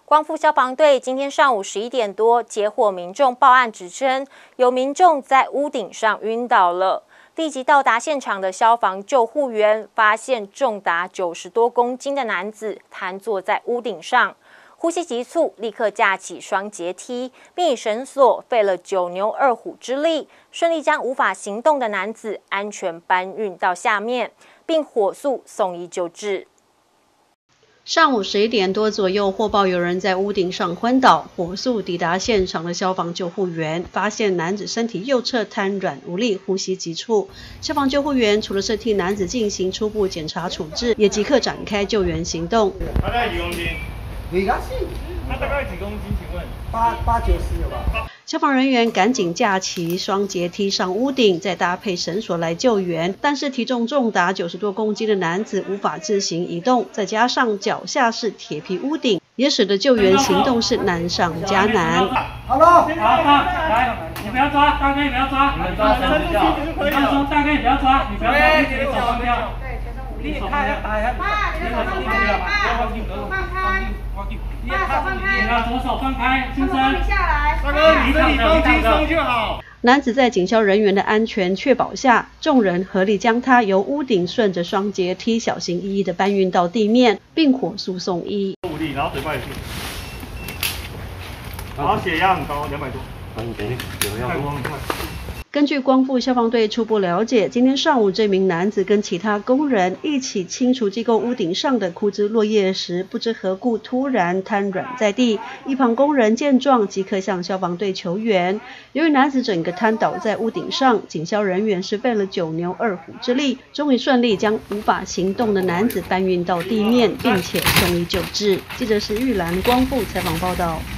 光复消防队今天上午11点多接获民众报案，指称有民众在屋顶上晕倒了。立即到达现场的消防救护员发现重达90多公斤的男子瘫坐在屋顶上，呼吸急促，立刻架起双阶梯，并以绳索费了9牛2虎之力，顺利将无法行动的男子安全搬运到下面，并火速送医救治。 上午11点多左右，获报有人在屋顶上昏倒，火速抵达现场的消防救护员发现男子身体右侧瘫软无力，呼吸急促。消防救护员除了是替男子进行初步检查处置，也即刻展开救援行动。 他大概几公斤？他大概几公斤？请问？890有吧？ 消防人员赶紧架起双阶梯上屋顶，再搭配绳索来救援。但是体重重达90多公斤的男子无法自行移动，再加上脚下是铁皮屋顶，也使得救援行动是难上加难。 好了，来，你不要抓，大哥你不要抓，你们抓绳子就好。你不要说大哥你不要抓，你不要抓，你手放掉。你手放掉，左手放开，轻声。大哥，你身体放轻松就好。 男子在警消人员的安全确保下，众人合力将他由屋顶顺着双阶梯小心翼翼地搬运到地面，并火速送医。 无力，然后嘴巴也是，然后血压很高，200多。太光了。 根据光复消防队初步了解，今天上午这名男子跟其他工人一起清除机构屋顶上的枯枝落叶时，不知何故突然瘫软在地。一旁工人见状即刻向消防队求援。由于男子整个瘫倒在屋顶上，警消人员是费了9牛2虎之力，终于顺利将无法行动的男子搬运到地面，并且送医救治。记者石玉兰光复采访报道。